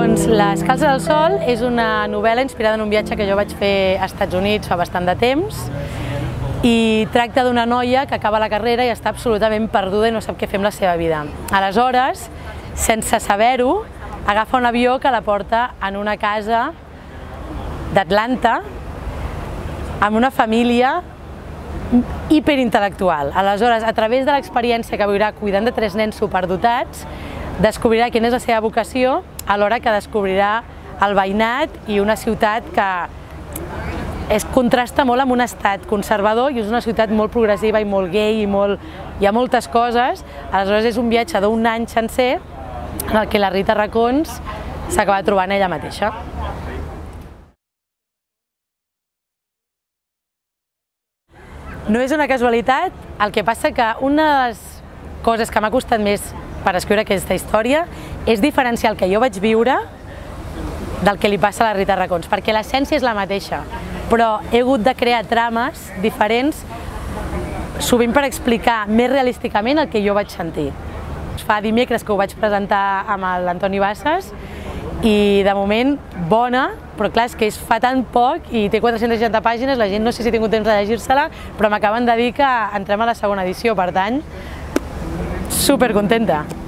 Doncs Les calces del sol és una novel·la inspirada en un viatge que jo vaig fer a Estats Units fa bastant de temps i tracta d'una noia que acaba la carrera i està absolutament perduda i no sap què fer amb la seva vida. Aleshores, sense saber-ho, agafa un avió que la porta en una casa d'Atlanta amb una família hiperintel·lectual. Aleshores, a través de l'experiència que viurà cuidant de 3 nens superdotats, descobrirà quina és la seva vocació, alhora que descobrirà el veïnat i una ciutat que contrasta molt amb un estat conservador i és una ciutat molt progressiva i molt gay i hi ha moltes coses. Aleshores és un viatge d'un any sencer en el que la Rita Racons s'acaba trobant ella mateixa. No és una casualitat, el que passa que una de les coses que m'ha costat més per escriure aquesta història és diferenciar el que jo vaig viure del que li passa a la Rita Racons, perquè l'essència és la mateixa, però he hagut de crear trames diferents, sovint per explicar més realísticament el que jo vaig sentir. Fa dimecres que ho vaig presentar amb l'Antoni Bassas i de moment bona, però clar, és que fa tan poc i té 460 pàgines, la gent no sé si ha tingut temps de llegir-se-la, però m'acaben de dir que entrem a la segona edició, per tant, supercontenta.